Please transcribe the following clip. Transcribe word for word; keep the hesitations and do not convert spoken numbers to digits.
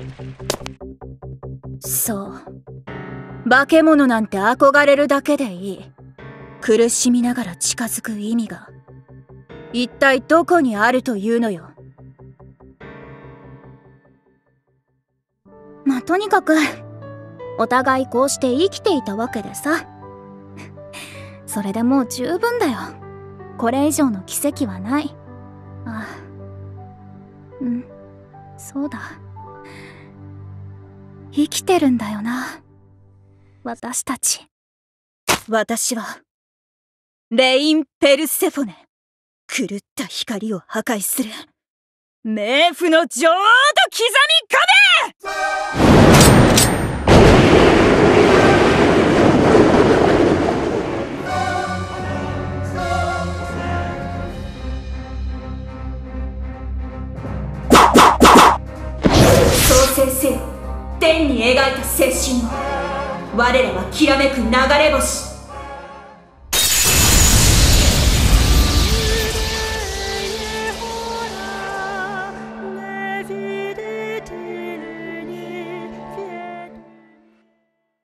そう。化け物なんて憧れるだけでいい。苦しみながら近づく意味が、一体どこにあるというのよ。まあ、とにかく、お互いこうして生きていたわけでさ。それでもう十分だよ。これ以上の奇跡はない。ああ。うん、そうだ。生きてるんだよな。私たち。私は、レイン・ペルセフォネ。狂った光を破壊する。冥府の女王と刻み壁！創生せよ、天に描いた青春を。我らはきらめく流れ星。